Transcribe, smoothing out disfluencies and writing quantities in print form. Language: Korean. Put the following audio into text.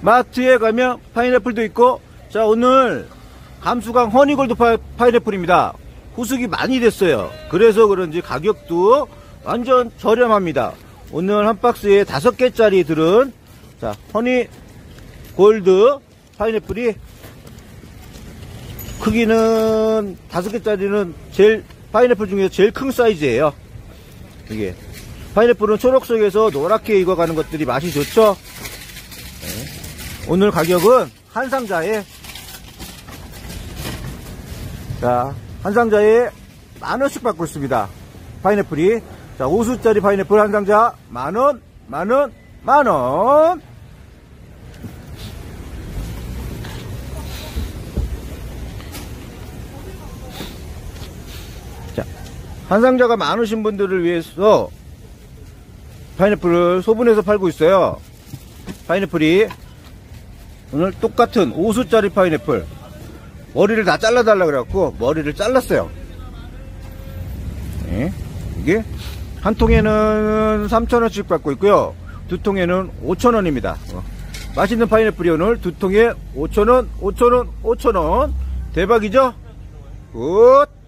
마트에 가면 파인애플도 있고, 자, 오늘 감수강 허니골드 파인애플입니다. 후숙이 많이 됐어요. 그래서 그런지 가격도 완전 저렴합니다. 오늘 한 박스에 5개짜리 들은, 자, 허니골드 파인애플이 크기는 5개짜리는 파인애플 중에서 제일 큰 사이즈예요. 이게 파인애플은 초록 속에서 노랗게 익어가는 것들이 맛이 좋죠. 네. 오늘 가격은 한 상자에, 자, 한 상자에 10,000원씩 받고 있습니다. 파인애플이. 자, 5수짜리 파인애플 한 상자 10,000원, 10,000원, 10,000원. 자, 한 상자가 많으신 분들을 위해서 파인애플을 소분해서 팔고 있어요. 파인애플이 오늘 똑같은 5수짜리 파인애플, 머리를 다 잘라달라 그래갖고 머리를 잘랐어요. 네. 이게 한 통에는 3,000원씩 받고 있고요, 2통에는 5,000원입니다. 맛있는 파인애플이 오늘 2통에 5,000원, 5,000원, 5,000원. 대박이죠? 굿!